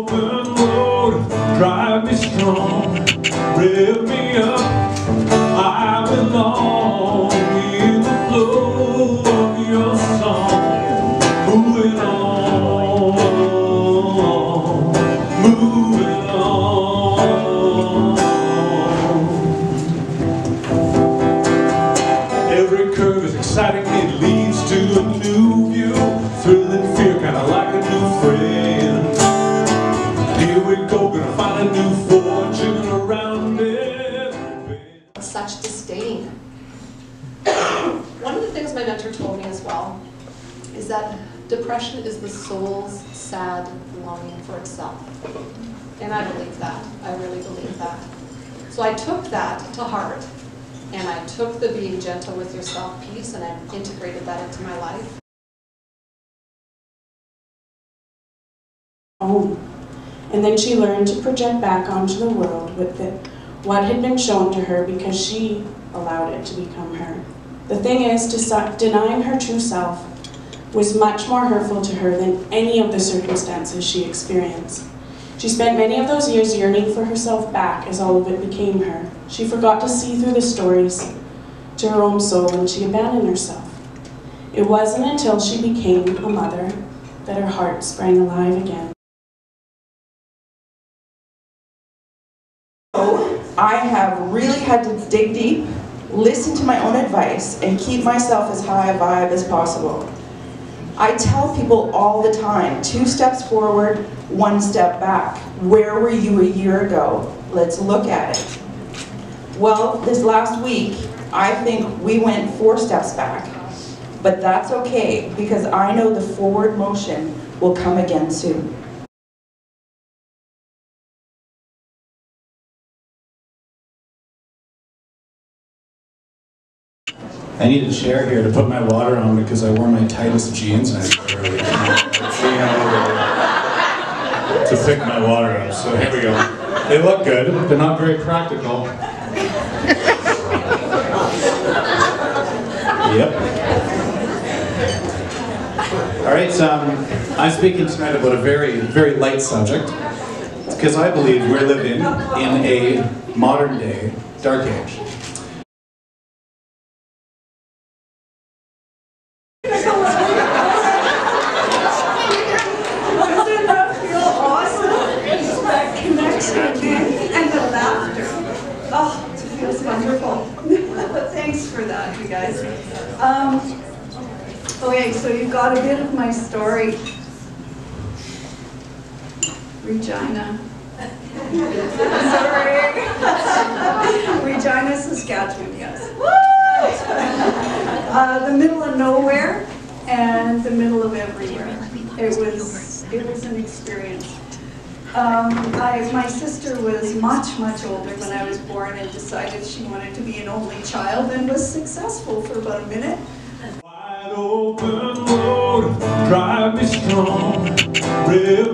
open road, drive me strong, rev me up, I belong in the flow of your song. Moving on, moving on. Every curve is exciting, it leads to a new view. Thrill and fear, kinda like a new friend. Here we go, gonna find a new fortune around it. Such disdain. One of the things my mentor told me as well is that depression is the soul's sad longing for itself. And I believe that. I really believe that. So I took that to heart, and I took the being gentle with yourself piece, and I integrated that into my life. And then she learned to project back onto the world with what had been shown to her because she allowed it to become her. The thing is, denying her true self was much more hurtful to her than any of the circumstances she experienced. She spent many of those years yearning for herself back as all of it became her. She forgot to see through the stories to her own soul, and she abandoned herself. It wasn't until she became a mother that her heart sprang alive again. I have really had to dig deep, listen to my own advice, and keep myself as high a vibe as possible. I tell people all the time, 2 steps forward, 1 step back. Where were you a year ago? Let's look at it. Well, this last week, I think we went 4 steps back. But that's okay, because I know the forward motion will come again soon. I needed a chair here to put my water on because I wore my tightest jeans and I literally can't to pick my water up. So here we go. They look good, they're not very practical. Yep. Alright, I'm speaking tonight about a very, very light subject because I believe we're living in a modern day dark age. And the laughter. Oh, it feels wonderful. Thanks for that, you guys. Okay, so you've got a bit of my story. Regina. Sorry. Regina, Saskatchewan, yes. The middle of nowhere and the middle of everywhere. It was an experience. My sister was much, much older when I was born and decided she wanted to be an only child and was successful for about a minute. Wide open road, drive me strong, rev